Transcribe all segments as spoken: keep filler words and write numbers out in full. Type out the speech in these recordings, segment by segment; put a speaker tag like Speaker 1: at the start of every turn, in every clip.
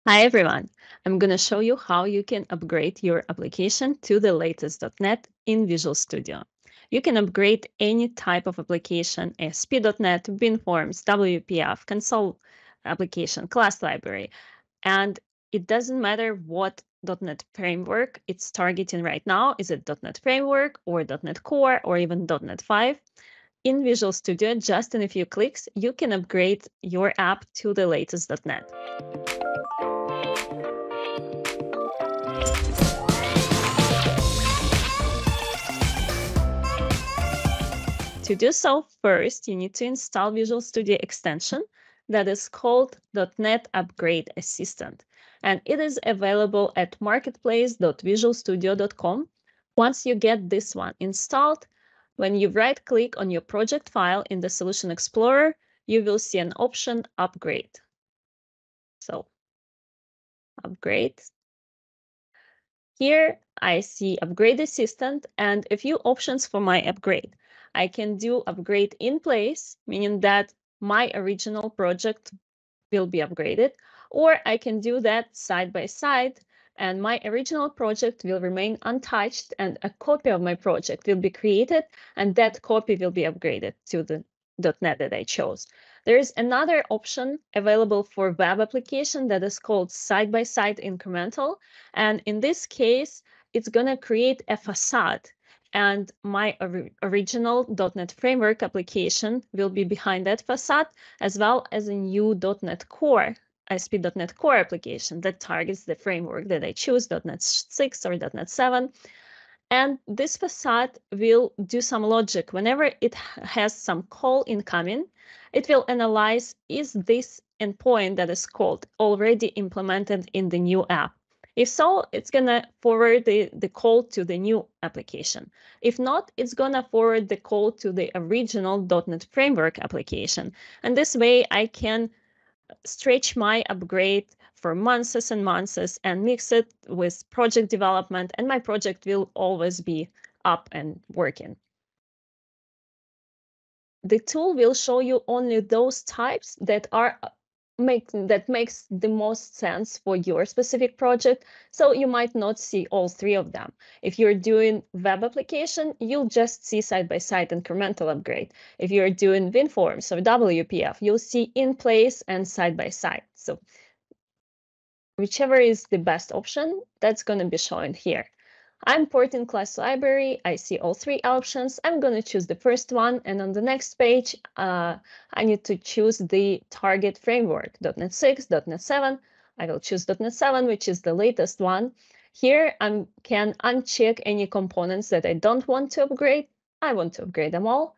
Speaker 1: Hi everyone, I'm going to show you how you can upgrade your application to the latest dot net in Visual Studio. You can upgrade any type of application, A S P dot net, WinForms, W P F, console application, class library, and it doesn't matter what dot net framework it's targeting right now. Is it dot net framework or dot net Core or even dot net five? In Visual Studio, just in a few clicks, you can upgrade your app to the latest dot net. To do so, first you need to install Visual Studio extension that is called dot net Upgrade Assistant, and it is available at marketplace dot visual studio dot com. Once you get this one installed, when you right-click on your project file in the Solution Explorer, you will see an option Upgrade. So, Upgrade. Here I see Upgrade Assistant and a few options for my upgrade. I can do upgrade in place, meaning that my original project will be upgraded, or I can do that side by side and my original project will remain untouched and a copy of my project will be created and that copy will be upgraded to the .NET that I chose. There is another option available for web application that is called side-by-side incremental. And in this case, it's going to create a facade. And my or original .NET Framework application will be behind that facade, as well as a new .NET Core, A S P dot net Core application that targets the framework that I choose, .NET six or .NET seven. And this facade will do some logic. Whenever it has some call incoming, it will analyze, is this endpoint that is called already implemented in the new app? If so, it's going to forward the, the call to the new application. If not, it's going to forward the call to the original .NET Framework application. And this way, I can stretch my upgrade for months and months and mix it with project development, and my project will always be up and working. The tool will show you only those types that are make that makes the most sense for your specific project, so you might not see all three of them. If you're doing web application, you'll just see side-by-side incremental upgrade. If you're doing WinForms or W P F, you'll see in place and side-by-side. So whichever is the best option, that's going to be shown here. I'm porting class library. I see all three options. I'm going to choose the first one. And on the next page, uh, I need to choose the target framework, .NET six, .NET seven. I will choose .NET seven, which is the latest one. Here, I can uncheck any components that I don't want to upgrade. I want to upgrade them all.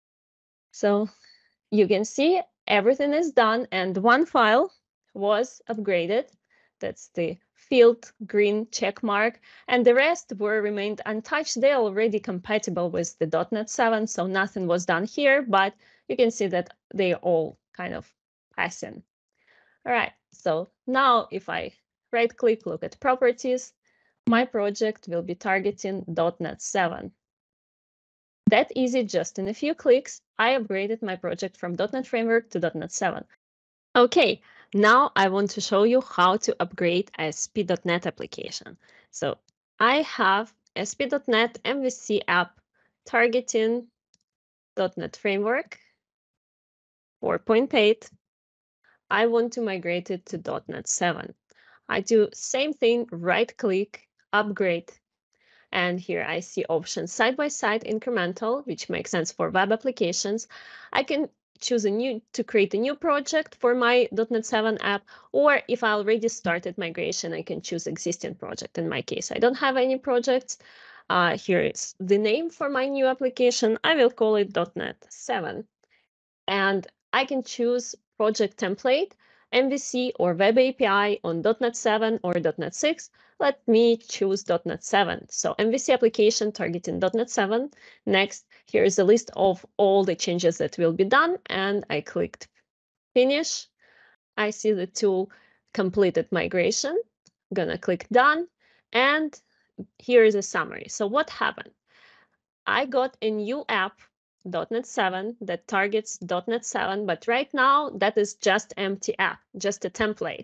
Speaker 1: So you can see everything is done, and one file was upgraded. That's the field green check mark, and the rest were remained untouched. They're already compatible with the .NET seven, so nothing was done here, but you can see that they all kind of passing. All right, so now if I right-click, look at properties, my project will be targeting .NET seven. That easy, just in a few clicks, I upgraded my project from .NET Framework to .NET seven. Okay, now I want to show you how to upgrade A S P dot net application. So I have A S P dot net M V C app targeting .NET Framework four point eight. I want to migrate it to .NET seven. I do same thing, right-click, upgrade. And here I see options side-by-side incremental, which makes sense for web applications. I can choose a new to create a new project for my .NET seven app, or if I already started migration, I can choose existing project. In my case, I don't have any projects. Uh, here is the name for my new application. I will call it .NET seven. And I can choose project template, M V C or Web A P I on .NET seven or .NET six. Let me choose .NET seven. So M V C application targeting .NET seven. Next, here is a list of all the changes that will be done, and I clicked finish. I see the tool completed migration. I'm gonna click done, and here is a summary. So what happened? I got a new app, .NET seven, that targets .NET seven, but right now that is just empty app, just a template.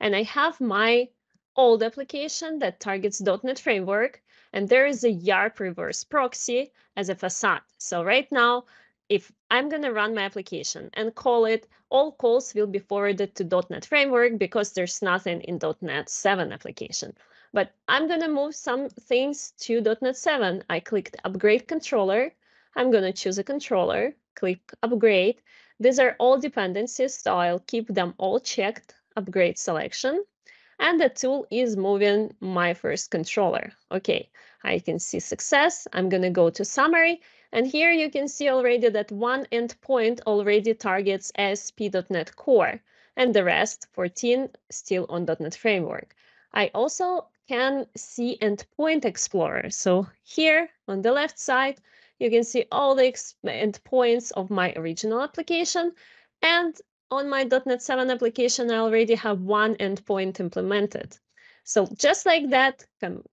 Speaker 1: and I have my old application that targets dotnet framework, and there is a yarp reverse proxy as a facade. So right now, if I'm going to run my application and call it, all calls will be forwarded to dotnet framework because there's nothing in dotnet seven application. But I'm going to move some things to dotnet seven. I clicked upgrade controller. I'm going to choose a controller, click upgrade. These are all dependencies, so I'll keep them all checked, upgrade selection. And the tool is moving my first controller. Okay, I can see success. I'm going to go to summary. And here you can see already that one endpoint already targets A S P dot net Core, and the rest, fourteen, still on dotnet Framework. I also can see Endpoint Explorer. So here on the left side, you can see all the endpoints of my original application. And on my dotnet seven application, I already have one endpoint implemented. So just like that,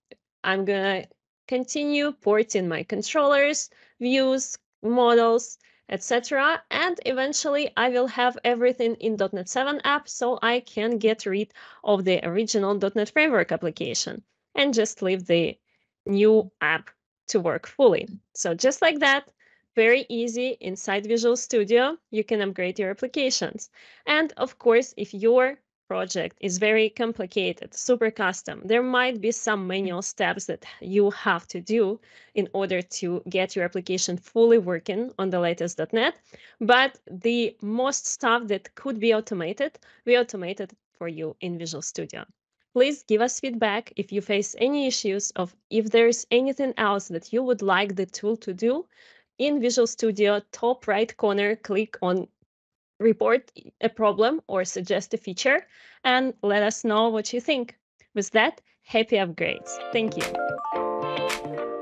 Speaker 1: I'm going to continue porting my controllers, views, models, et cetera. And eventually, I will have everything in dotnet seven app, so I can get rid of the original dotnet Framework application and just leave the new app to work fully. So just like that, very easy inside Visual Studio, you can upgrade your applications. And of course, if your project is very complicated, super custom, there might be some manual steps that you have to do in order to get your application fully working on the latest dot net. But the most stuff that could be automated, we automated for you in Visual Studio. Please give us feedback if you face any issues, of if there's anything else that you would like the tool to do. In Visual Studio, top right corner, click on report a problem or suggest a feature, and let us know what you think. With that, happy upgrades. Thank you.